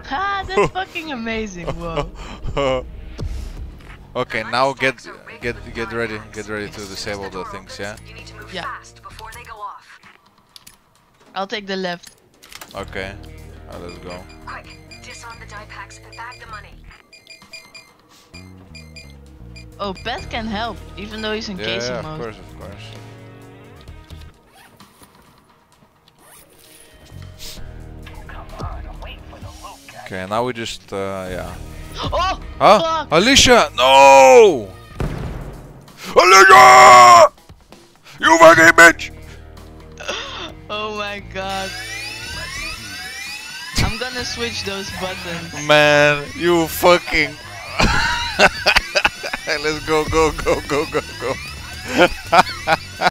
Ha, that's fucking amazing. Whoa. Okay, now get ready to disable the things, yeah? Yeah. I'll take the left. Okay. Let's go. Quick, disarm the die packs and bag the money. Oh, Pet can help, even though he's in casing Yeah, mode. of course. Okay, now we just, yeah. Oh! Huh? Fuck! Alicia! No! Alicia! You fucking bitch! Oh my god. I'm gonna switch those buttons. Man, you fucking... Let's go.